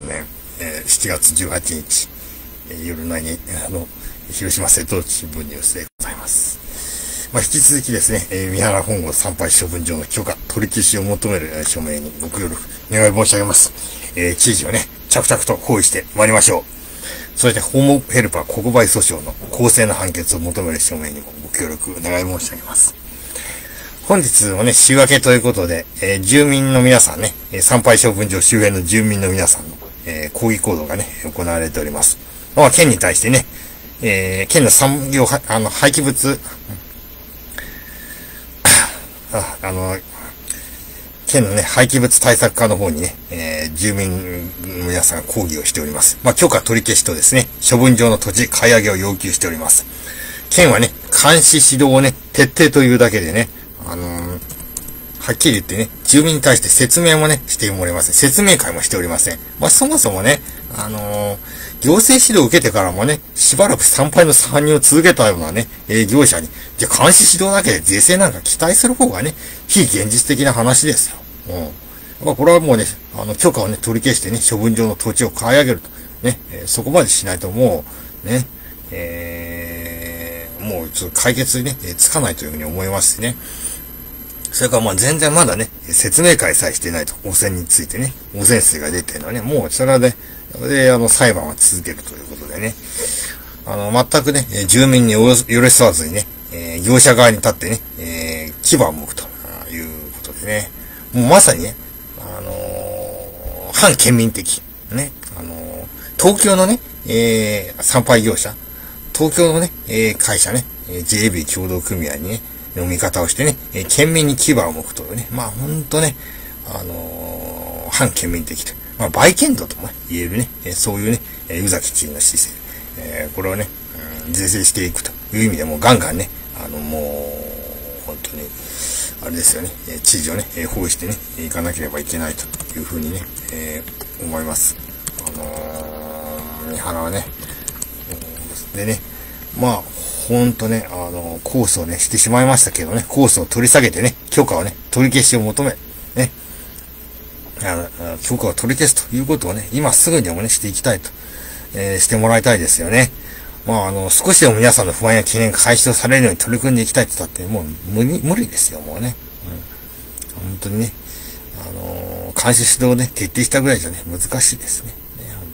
ね、7月18日、夜なに、広島瀬戸内新聞ニュースでございます。引き続きですね、三原本郷参拝処分場の許可、取り消しを求める署名にご協力願い申し上げます。知事をね、着々と包囲して参りましょう。そして、ホームヘルパー国賠訴訟の公正な判決を求める署名にもご協力願い申し上げます。本日もね、週明けということで、住民の皆さんね、参拝処分場周辺の住民の皆さんの、抗議行動がね、行われております。県に対してね、県の産業、廃棄物、県のね、廃棄物対策課の方にね、住民の皆さんが抗議をしております。許可取り消しとですね、処分場の土地買い上げを要求しております。県はね、監視指導をね、徹底というだけでね、はっきり言ってね、住民に対して説明もね、しておりません。説明会もしておりません。そもそもね、行政指導を受けてからもね、しばらく参拝の参入を続けたようなね、業者に、じゃあ監視指導だけで税制なんか期待する方がね、非現実的な話ですよ。これはもうね、許可をね、取り消してね、処分場の土地を買い上げると。ね、そこまでしないともう、ね、もうちょっと解決にね、つかないというふうに思いますしね。それから全然まだね、説明会さえしてないと。汚染についてね、汚染水が出てるのはね、もうそれはね、裁判は続けるということでね、全くね、住民に寄り添わずにね、業者側に立ってね、牙を剥くということでね、もうまさにね、反県民的、ね、東京のね、参拝業者、東京のね、会社ね、JB 協同組合にね、の見方をしてね、県民に牙を剥くというね、ほんとね、反県民的と。売県道とも言えるね、そういうね、宇崎知事の姿勢。これをね、是正していくという意味でもガンガンね、もう、本当に、あれですよね、知事をね、包囲してね、いかなければいけないというふうにね、思います。三原はね、でね、ほんとね、控訴をね、してしまいましたけどね、控訴を取り下げてね、許可をね、取り消しを求め、ね、許可を取り消すということをね、今すぐにでもね、していきたいと、してもらいたいですよね。少しでも皆さんの不安や懸念が解消されるように取り組んでいきたいって言ったって、もう無理ですよ、もうね。本当にね、監視指導をね、徹底したぐらいじゃね、難しいですね。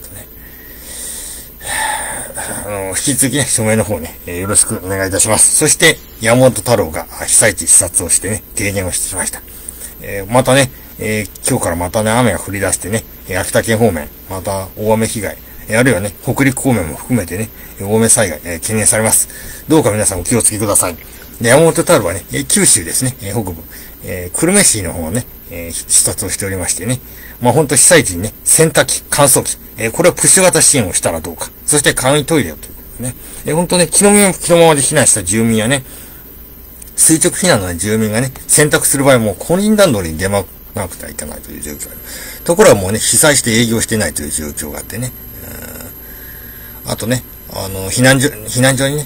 引き続きね、署名の方ね、よろしくお願いいたします。そして、山本太郎が被災地視察をしてね、提言をしました。またね、今日からまたね、雨が降り出してね、秋田県方面、また大雨被害、あるいはね、北陸方面も含めてね、大雨災害、懸念されます。どうか皆さんお気をつけください。で、山本太郎はね、九州ですね、北部、久留米市の方をね、視察をしておりましてね、ほんと被災地にね、洗濯機、乾燥機、これをプッシュ型支援をしたらどうか。そして簡易トイレをということでね。ほんとね、気のままで避難した住民やね、垂直避難の住民がね、選択する場合もコインランドリーに出まなくてはいけないという状況がある。ところがもうね、被災して営業してないという状況があってね。あとね、避難所にね、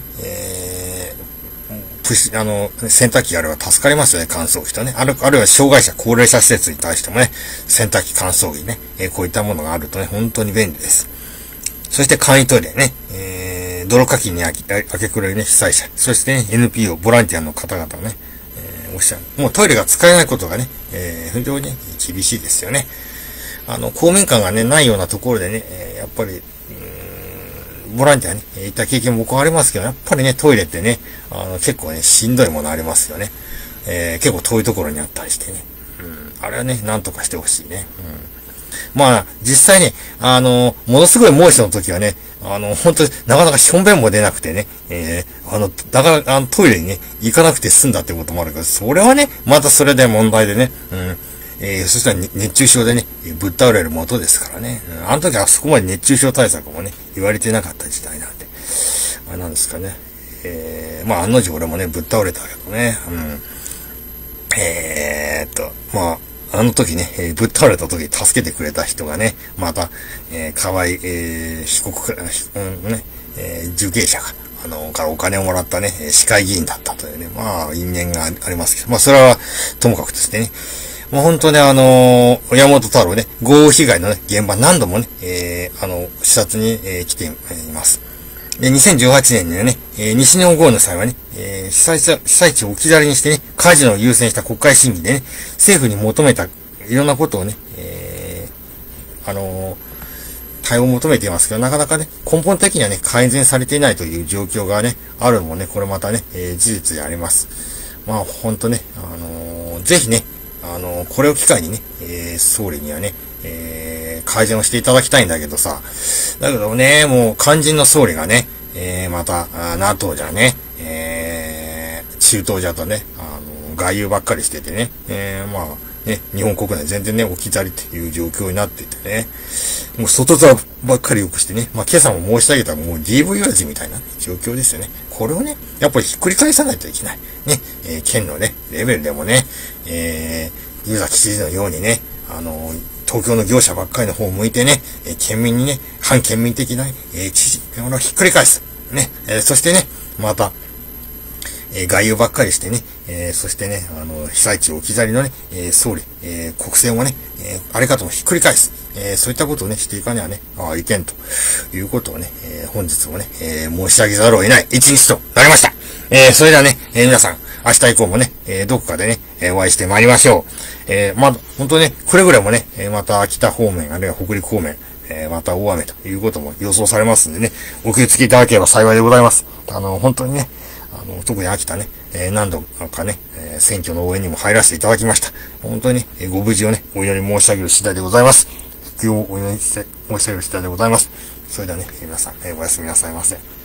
洗濯機があれば助かりますよね、乾燥機とね。あるいは障害者、高齢者施設に対してもね、洗濯機、乾燥機ね、こういったものがあるとね、本当に便利です。そして簡易トイレね、泥かきに明け暮れるね、被災者。そしてね、NPO、ボランティアの方々がね、おっしゃる。もうトイレが使えないことがね、非常に、ね、厳しいですよね。公民館がね、ないようなところでね、やっぱり、ボランティアに行った経験も僕はありますけど、やっぱりね、トイレってね、結構ね、しんどいものありますよね。結構遠いところにあったりしてね。あれはね、なんとかしてほしいね。実際ね、ものすごい猛暑の時はね、本当になかなかしょんべんも出なくてね、だからトイレにね、行かなくて済んだってこともあるけど、それはね、またそれで問題でね、そしたら熱中症でね、ぶっ倒れる元ですからね。あの時はそこまで熱中症対策もね、言われてなかった時代なんで。あれなんですかね。案の定俺もね、ぶっ倒れたけどね。あの時ね、ぶっ倒れた時助けてくれた人がね、また、河合、被告、受刑者が、からお金をもらったね、市会議員だったというね、因縁がありますけど、それはともかくですね、 もう本当ね、山本太郎ね、豪雨被害のね、現場何度もね、視察に、来ています。で、2018年にはね、西日本豪雨の際はね、被災地を置き去りにしてね、カジノを優先した国会審議でね、政府に求めたいろんなことをね、対応を求めていますけど、なかなかね、根本的にはね、改善されていないという状況がね、あるのもね、これまたね、事実であります。まあ、ほんとね、ぜひね、これを機会にね、総理にはね、改善をしていただきたいんだけどさ、だけどね、もう肝心の総理がね、また、NATO じゃね、中東じゃとね、外遊ばっかりしててね、まあ、ね、日本国内全然ね、置き去りっていう状況になっていてね、もう外面ばっかり良くしてね、まあ今朝も申し上げたもう DV 味みたいな、ね、状況ですよね。これをね、やっぱりひっくり返さないといけない。ね、県のね、レベルでもね、湯崎知事のようにね、東京の業者ばっかりの方を向いてね、県民にね、反県民的な、知事をひっくり返す。ね、そしてね、また、外遊ばっかりしてね、そしてね、被災地置き去りのね、総理、国政もね、あれかともひっくり返す。そういったことをね、していかにはね、いけんということをね、本日もね、申し上げざるを得ない一日となりました。それではね、皆さん、明日以降もね、どこかでね、お会いしてまいりましょう。まあ、本当ね、くれぐれもね、また北方面、あるいは北陸方面、また大雨ということも予想されますんでね、お気をつけいただければ幸いでございます。本当にね、特に秋田ね、何度かね、選挙の応援にも入らせていただきました。本当にね、ご無事をね、お祈り申し上げる次第でございます。復旧をお祈りして申し上げる次第でございます。それではね、皆さん、おやすみなさいませ。